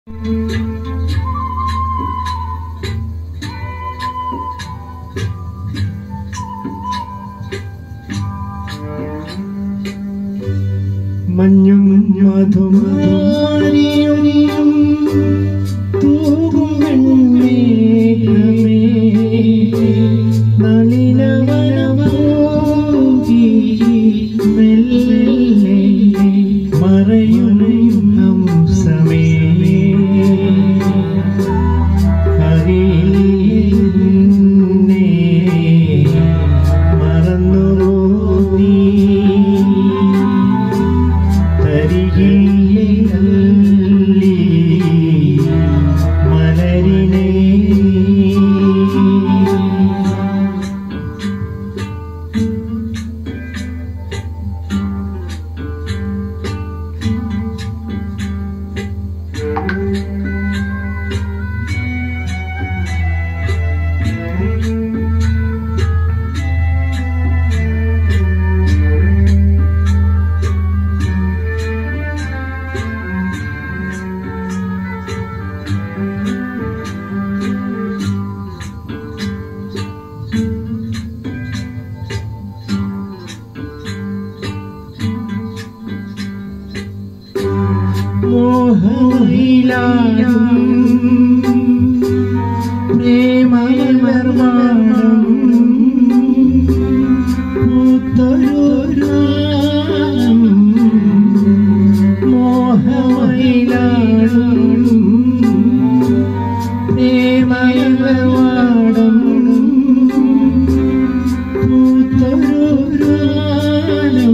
മഞ്ഞും മധുമാരിയും തൂകും വെണ്മേഘമേ നളിനവനമോകി മെല്ലെ മറയും ഹംസമേ ഹരിയേ മറന്നുവോ നീ തരികില്ലി മലരിനെ മോഹമയിലാടും പ്രേമമർവാണം പൂത്തൊരുരാഗം മോഹമയിലാടും പ്രേമമർവാണം പൂത്തൊരുരാഗം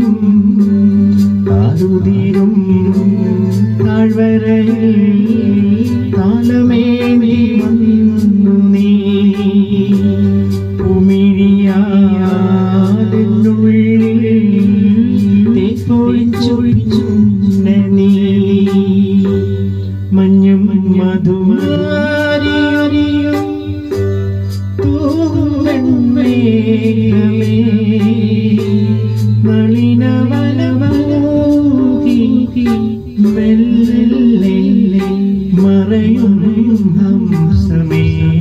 ആരുതിരും താഴ്വരയിൽ താലമേന്തി വന്നു നീ ഉമിഴിയാലുള്ളിൽ തേപ്പൊഴിച്ചൊഴിച്ചുന്ന നീ മഞ്ഞും മധുമാരിയും തൂകും വെണ്മേഘമേ നളിനവനമോകി മെല്ലെ മറയും ഹംസമേ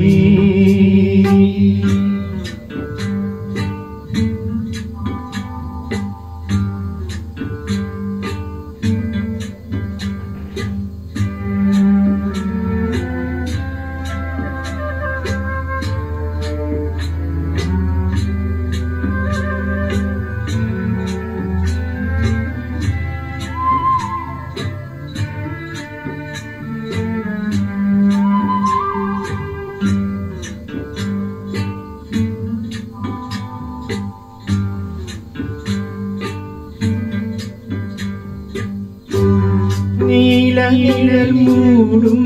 നീലനിഴൽ മൂടും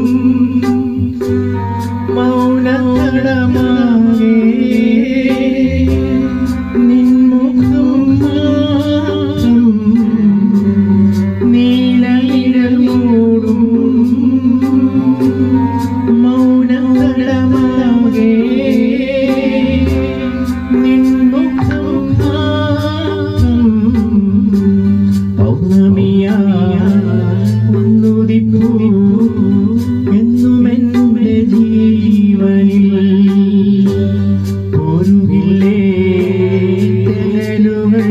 മൗനതടമാകെ നിൻമുഖം മാത്രം നീലനിഴൽ മൂടും മൗനതടമാകെ നിൻമുഖം മാത്രം പൗർണമിയാ എന്നുമെന്റെ ജീവനിൽ പോരുകില്ലേ തെന്നലുകൾ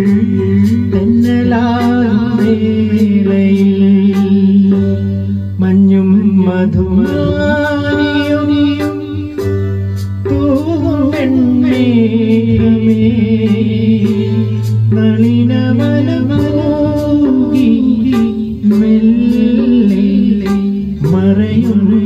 തെന്നലാവേളയിൽ മഞ്ഞും മധുമാരിയും തൂകും വെണ്മേഘമേ നളിനവനമോകി മെല്ലെ മറയും